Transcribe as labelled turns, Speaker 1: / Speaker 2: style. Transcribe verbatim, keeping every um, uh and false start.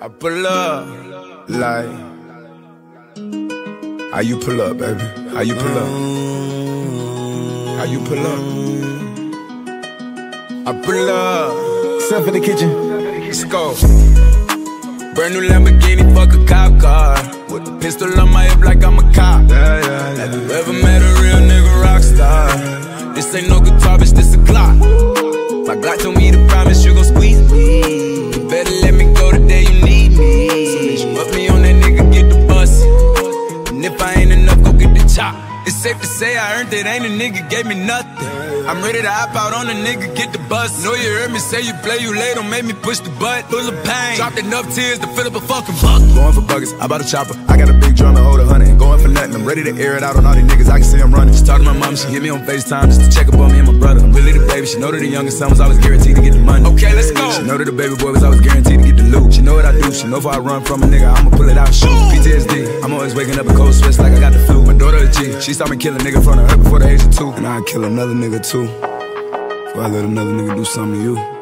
Speaker 1: I pull up, like, how you pull up, baby? How you pull up? How you pull up? I pull up.
Speaker 2: Stuff in the kitchen.
Speaker 1: Let's go. Brand new Lamborghini, fuck a cop car. With a pistol on my hip like I'm a cop.
Speaker 2: Yeah, yeah, yeah.
Speaker 1: Have you ever met a real nigga rock star? This ain't no guitar, bitch, this a Glock. My Glock told me to promise you gon' squeeze me. You better let me go the day you need me. So bitch, you up me on that nigga, get the bus. And if I ain't enough, go get the chop. It's safe to say I earned it, ain't a nigga gave me nothing. I'm ready to hop out on a nigga, get the bus. Know you heard me say you play, you late, don't make me push the butt. Full of pain, dropped enough tears to fill up a fucking bucket.
Speaker 2: Going for buggers, I bought a chopper. I got a big drum to hold a hundred. Going for nothing, I'm ready to air it out on all these niggas. I can see I'm running. Just talk to my mom, she hit me on FaceTime just to check up on me and my brother. I'm really the baby, she know that the youngest son was always guaranteed to get the money.
Speaker 1: Okay, let's go.
Speaker 2: She know that the baby boy was always guaranteed to get the loot. She know what I do, she know if I run from a nigga, I'ma pull it out, shoot. P T S D, I'm always waking up in cold sweats like I got the flu. My daughter a G, she saw me kill a nigga in front of her before the age of two. And I'd kill another nigga too, before I let another nigga do something to you.